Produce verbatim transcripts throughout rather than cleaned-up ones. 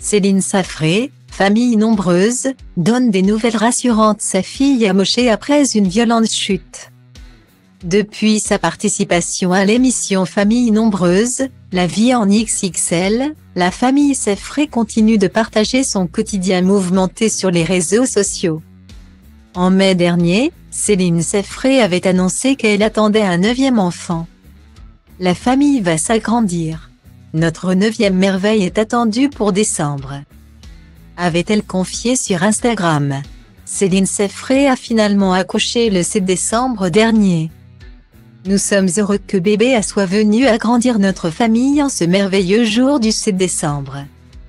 Céline Saffré, famille nombreuse, donne des nouvelles rassurantes. Sa fille a moché après une violente chute. Depuis sa participation à l'émission Famille nombreuse, la vie en X X L, la famille Saffré continue de partager son quotidien mouvementé sur les réseaux sociaux. En mai dernier, Céline Saffré avait annoncé qu'elle attendait un neuvième enfant. La famille va s'agrandir. Notre neuvième merveille est attendue pour décembre, avait-elle confié sur Instagram. Céline Saffré a finalement accouché le sept décembre dernier. Nous sommes heureux que bébé soit venu agrandir notre famille en ce merveilleux jour du sept décembre.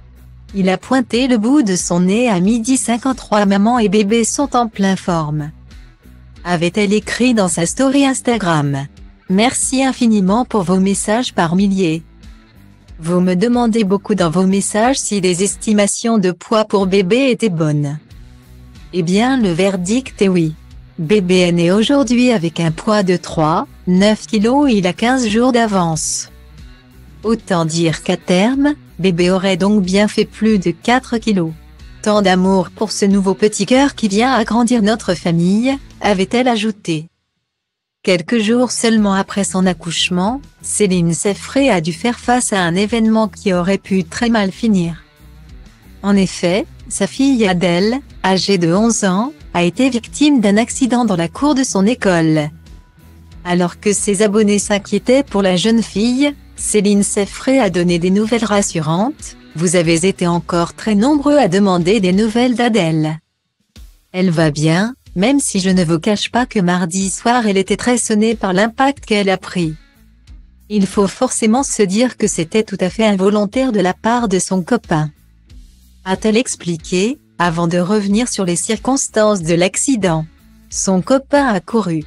Il a pointé le bout de son nez à midi cinquante-trois. Maman et bébé sont en pleine forme, avait-elle écrit dans sa story Instagram. Merci infiniment pour vos messages par milliers. Vous me demandez beaucoup dans vos messages si les estimations de poids pour bébé étaient bonnes. Eh bien, le verdict est oui. Bébé est né aujourd'hui avec un poids de trois virgule neuf kilos et il a quinze jours d'avance. Autant dire qu'à terme, bébé aurait donc bien fait plus de quatre kilos. Tant d'amour pour ce nouveau petit cœur qui vient agrandir notre famille, avait-elle ajouté. Quelques jours seulement après son accouchement, Céline Saffré a dû faire face à un événement qui aurait pu très mal finir. En effet, sa fille Adèle, âgée de onze ans, a été victime d'un accident dans la cour de son école. Alors que ses abonnés s'inquiétaient pour la jeune fille, Céline Saffré a donné des nouvelles rassurantes. Vous avez été encore très nombreux à demander des nouvelles d'Adèle. Elle va bien, même si je ne vous cache pas que mardi soir elle était très sonnée par l'impact qu'elle a pris. Il faut forcément se dire que c'était tout à fait involontaire de la part de son copain, a-t-elle expliqué, avant de revenir sur les circonstances de l'accident. Son copain a couru.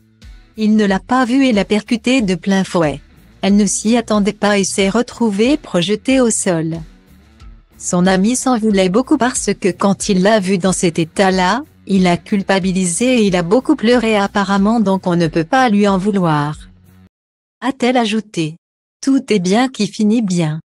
Il ne l'a pas vue et l'a percutée de plein fouet. Elle ne s'y attendait pas et s'est retrouvée projetée au sol. Son ami s'en voulait beaucoup parce que quand il l'a vue dans cet état-là, il a culpabilisé et il a beaucoup pleuré apparemment, donc on ne peut pas lui en vouloir, a-t-elle ajouté. Tout est bien qui finit bien.